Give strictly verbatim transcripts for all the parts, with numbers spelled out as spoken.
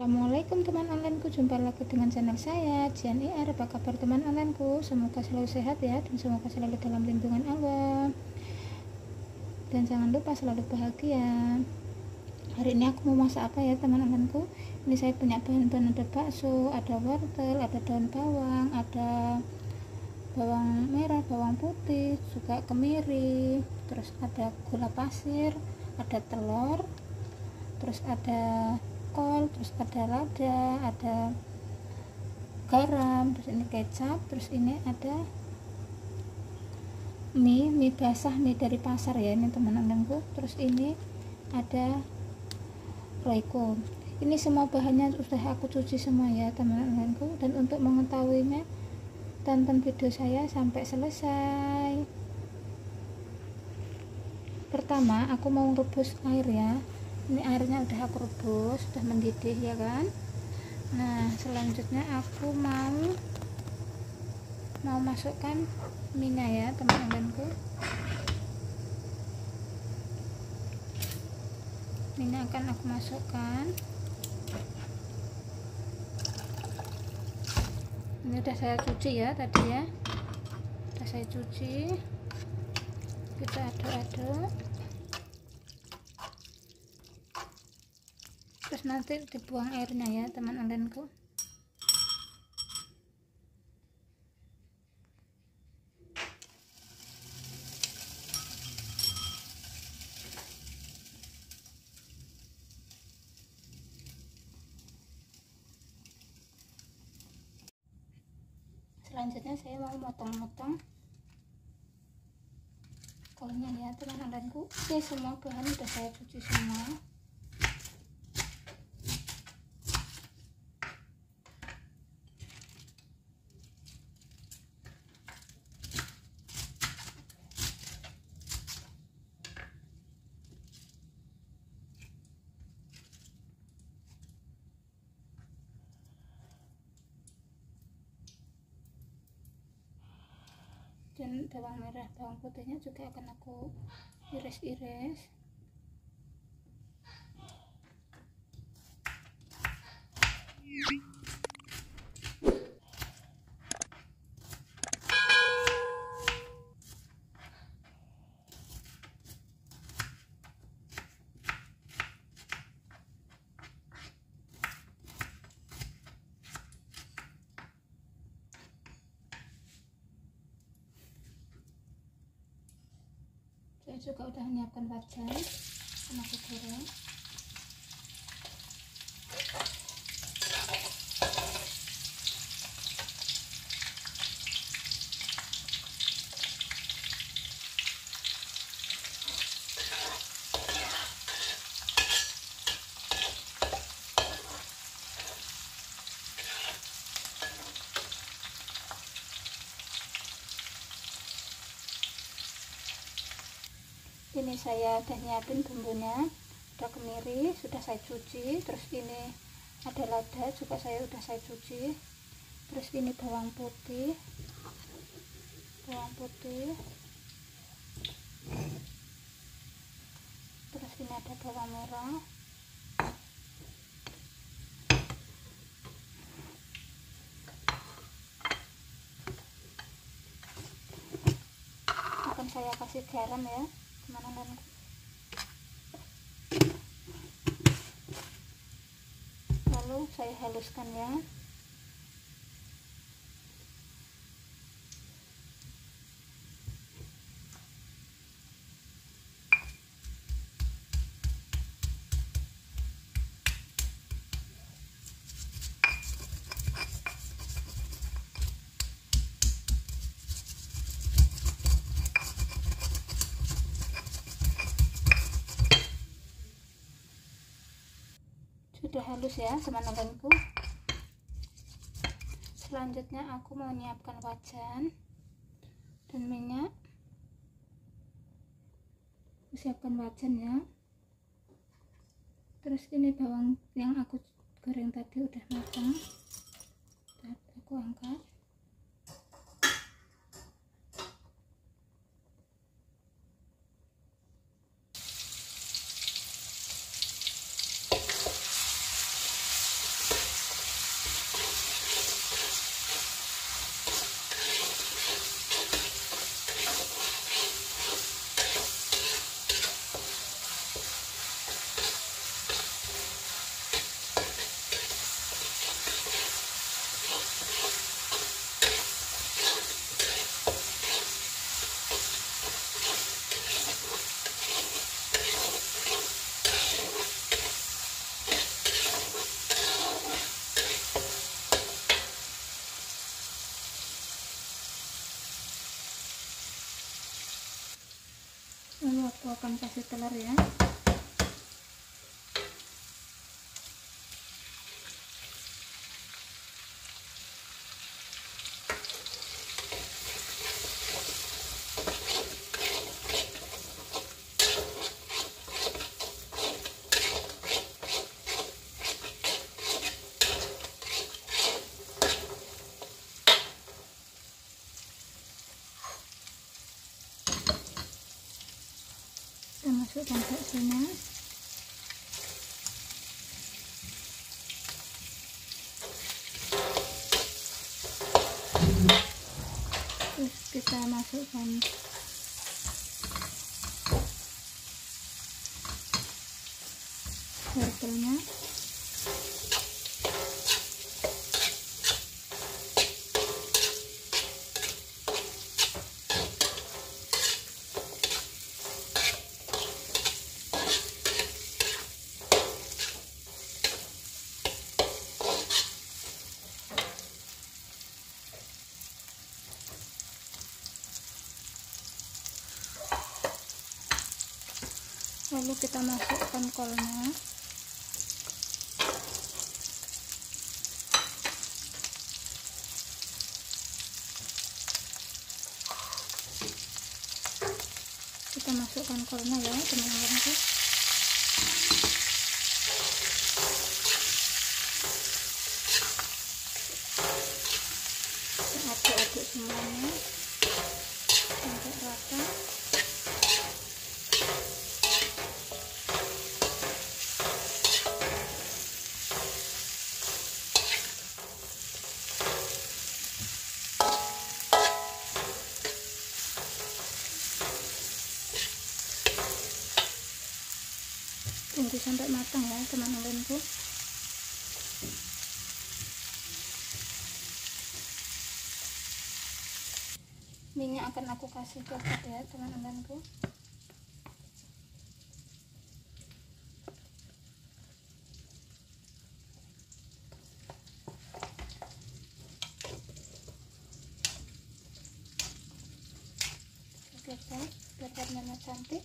Assalamualaikum teman onlineku, jumpa lagi dengan channel saya Jian I R. Apa kabar teman onlineku? Semoga selalu sehat ya, dan semoga selalu dalam lindungan Allah, dan jangan lupa selalu bahagia. Hari ini aku mau masak apa ya teman onlineku? Ini saya punya bahan-bahan, ada bakso, ada wortel, ada daun bawang, ada bawang merah, bawang putih, juga kemiri, terus ada gula pasir, ada telur, terus ada kol, terus ada lada, ada garam, terus ini kecap, terus ini ada mie, mie basah, mie dari pasar ya ini teman-temanku. Terus ini ada royco. Ini semua bahannya sudah aku cuci semua ya teman-temanku, dan untuk mengetahuinya tonton video saya sampai selesai. Pertama aku mau rebus air ya. Ini airnya udah aku rebus, sudah mendidih ya kan. Nah selanjutnya aku mau mau masukkan minyak ya teman-temanku. Minyak akan aku masukkan. Ini udah saya cuci ya tadi ya, udah saya cuci. Kita aduk-aduk, terus nanti dibuang airnya ya teman-temanku. Selanjutnya saya mau motong-motong kolnya ya teman-temanku. Oke, semua bahan udah saya cuci semua. Dan bawang merah, bawang putihnya juga akan aku iris-iris. Saya juga udah menyiapkan wajan, sama aku goreng. Ini saya udah nyiapin bumbunya, ada kemiri sudah saya cuci, terus ini ada lada juga saya udah saya cuci, terus ini bawang putih, bawang putih, terus ini ada bawang merah, akan saya kasih garam ya teman-teman. Lalu saya haluskan ya. Sudah halus ya teman-temanku. Selanjutnya aku mau menyiapkan wajan dan minyak. Siapkan wajan ya. Terus ini bawang yang aku goreng tadi udah matang, aku angkat. aku akan kasih telur ya. Kita masukkan baksonya. Terus kita masukkan wortelnya. Lalu kita masukkan kolnya. Kita masukkan kolnya ya teman-teman. Aduk-aduk semuanya sampai rata. Tunggu sampai matang ya teman-temanku. Minyak akan aku kasih coklat ya teman-temanku. Coklat biar warnanya cantik.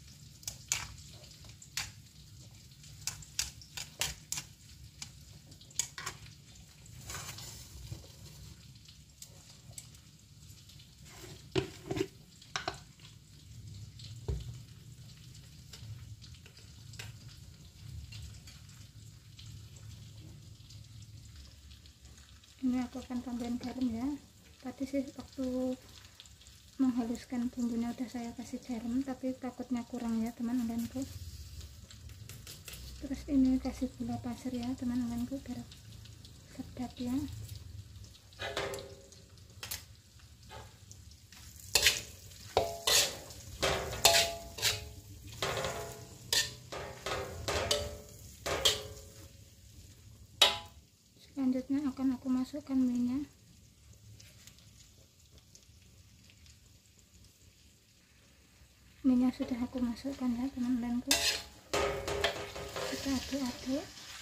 Ini aku akan tambahin garam ya. Tadi sih waktu menghaluskan bumbunya udah saya kasih garam, tapi takutnya kurang ya teman-temanku. Terus ini kasih gula pasir ya teman-temanku biar sedap ya. Selanjutnya akan aku masukkan minyak. Minyak sudah aku masukkan ya teman-temanku. Kita aduk-aduk.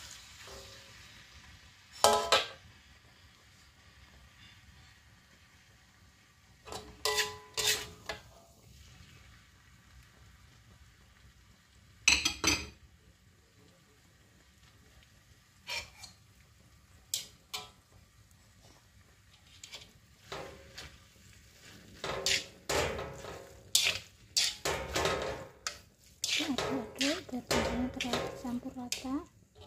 Aduk-aduk biar bumbunya tercampur rata.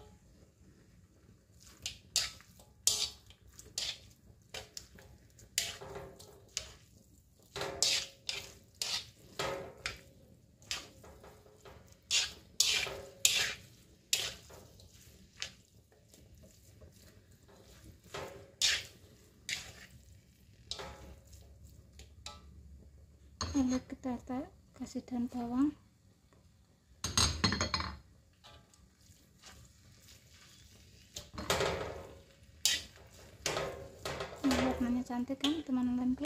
Lalu kita kasih daun bawang. Warnanya cantik kan teman-temanku.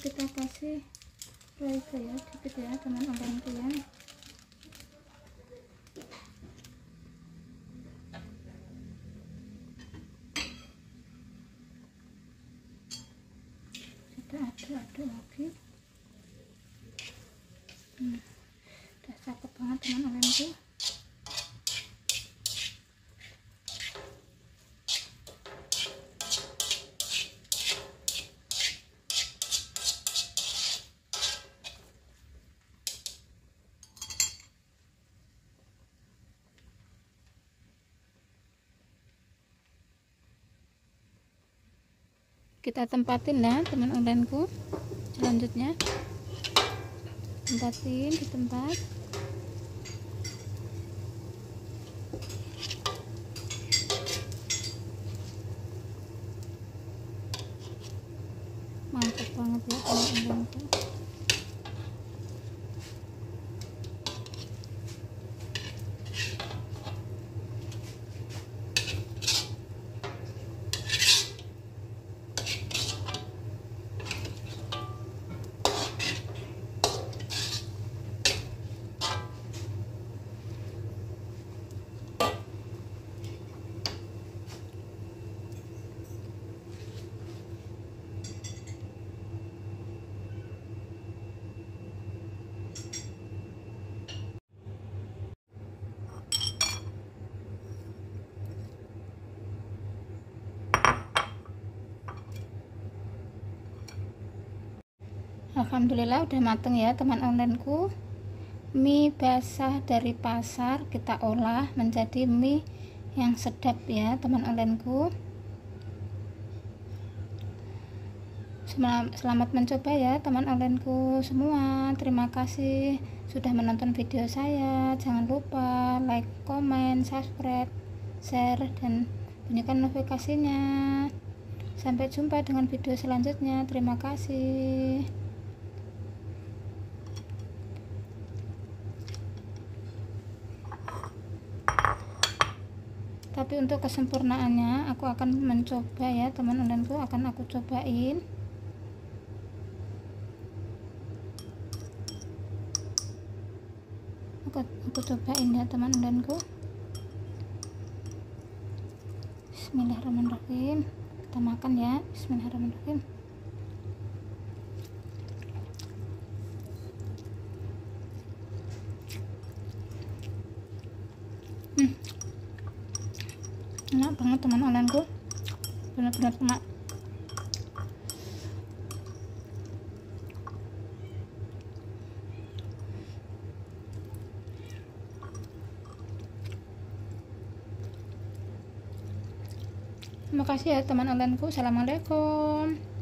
kita kasih roiko ya, dikit ya teman onlineku ya. Kita aduk-aduk lagi. Hmm, udah cakep banget teman onlineku. Kita tempatin ya teman onlineku. Selanjutnya tempatin di tempat. Mantap banget ya teman onlineku. Alhamdulillah udah mateng ya teman onlineku. Mie basah dari pasar kita olah menjadi mie yang sedap ya teman onlineku. Selamat mencoba ya teman onlineku semua. Terima kasih sudah menonton video saya. Jangan lupa like, komen, subscribe, share, dan bunyikan notifikasinya. Sampai jumpa dengan video selanjutnya. Terima kasih. Tapi untuk kesempurnaannya aku akan mencoba ya teman onlineku, akan aku cobain. Aku, aku cobain ya teman onlineku. Bismillahirrahmanirrahim. Kita makan ya. Bismillahirrahmanirrahim. Hmm. Enak banget teman onlineku, benar-benar enak. Terima kasih ya teman onlineku. Assalamualaikum.